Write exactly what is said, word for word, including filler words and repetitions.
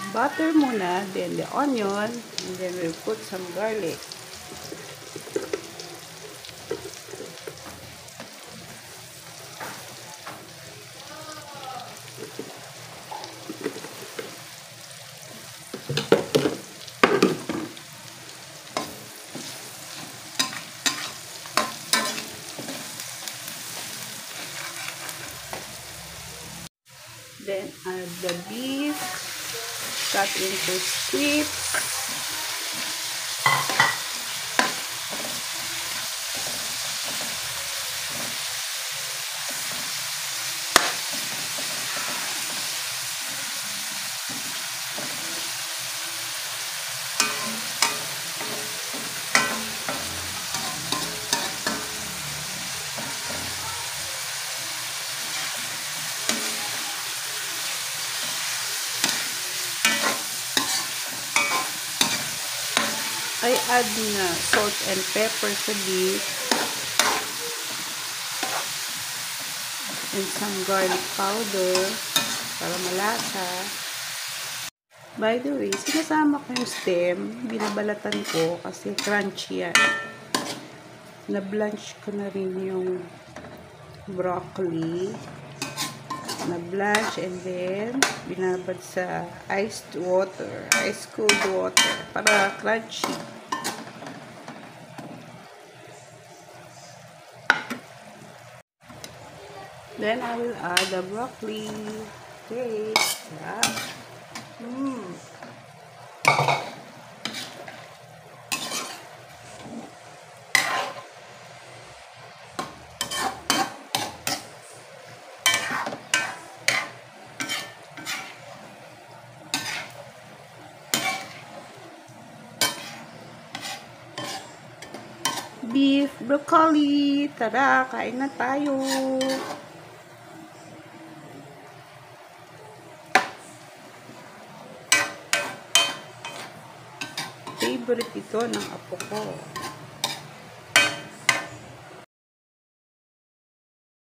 butter muna, then the onion, and then we'll put some garlic. Then add the beef, cut into strips. I add na salt and pepper sa beef and some garlic powder para malasa. By the way, sinasama ko yung stem, binabalatan ko kasi crunchy yan. Na-blanch ko na rin yung broccoli. Na-blanch and then binabad sa iced water, ice cold water para crunchy. Then I will add the broccoli. Okay, yeah. Mm. Beef, broccoli. Tara, kain na tayo. Favorite ito ng apo ko.